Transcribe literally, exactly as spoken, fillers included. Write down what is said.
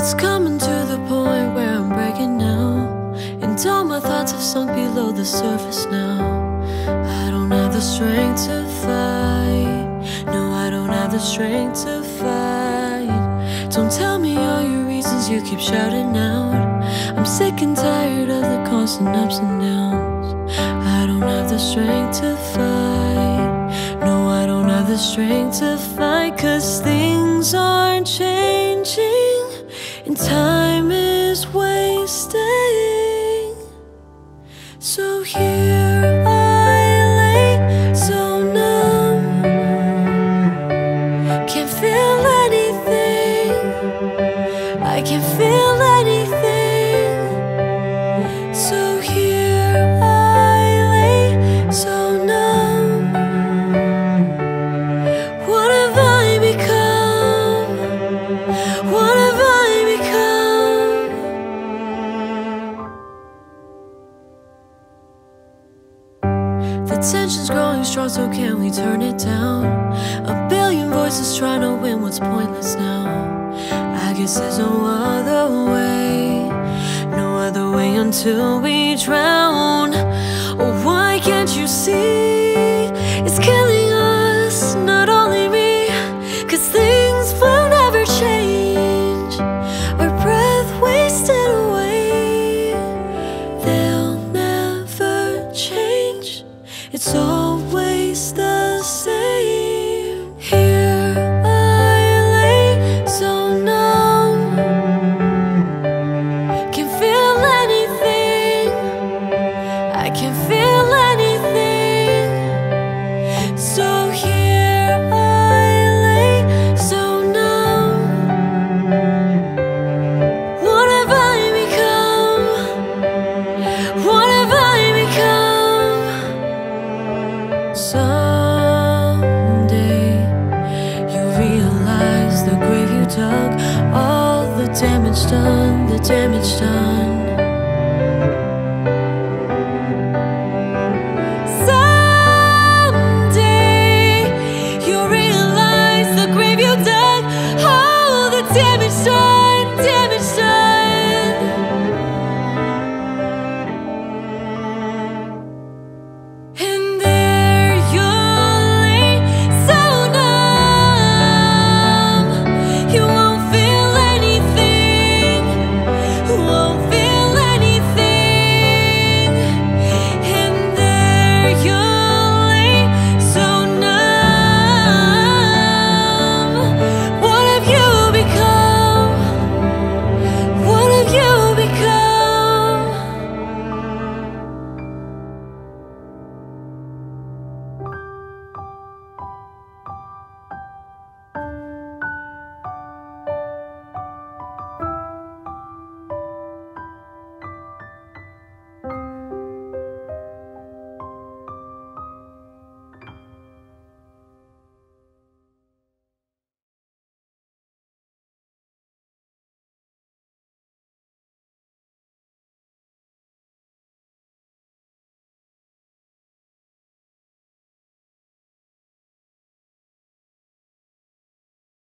It's coming to the point where I'm breaking now, and all my thoughts have sunk below the surface now. I don't have the strength to fight. No, I don't have the strength to fight. Don't tell me all your reasons you keep shouting out. I'm sick and tired of the constant ups and downs. I don't have the strength to fight. No, I don't have the strength to fight, 'cause things aren't changing and time is wasting. So here I lay, so numb, can't feel anything. I can't feel anything. So here I lay, so numb. What have I become? What have I become? The tension's growing strong, so can we turn it down? A billion voices trying to win what's pointless now. I guess there's no other way, no other way until we drown. Oh, why can't you see? It's killing us, not only me, 'cause things will never change. Our breath wasted away, they'll never change. It's always the same. Here I lay, so numb, can't feel anything. I can't feel anything. So here I lay, so numb. What have I become? What have I become? Someday you realize the grave you dug, all the damage done, the damage done.